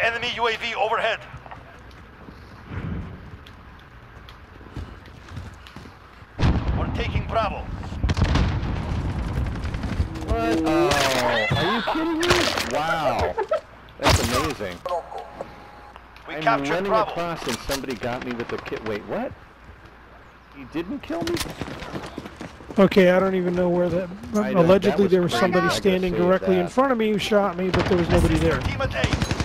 Enemy UAV overhead. We're taking Bravo. What? Oh, are you kidding me? Wow. That's amazing. We I'm captured running Bravo. across and somebody got me with the kit. Wait, what? He didn't kill me? Okay, I don't even know where that... I know, Allegedly that there was crazy. somebody I gotta standing save directly in that. front of me who shot me, but there was nobody there. Team at A.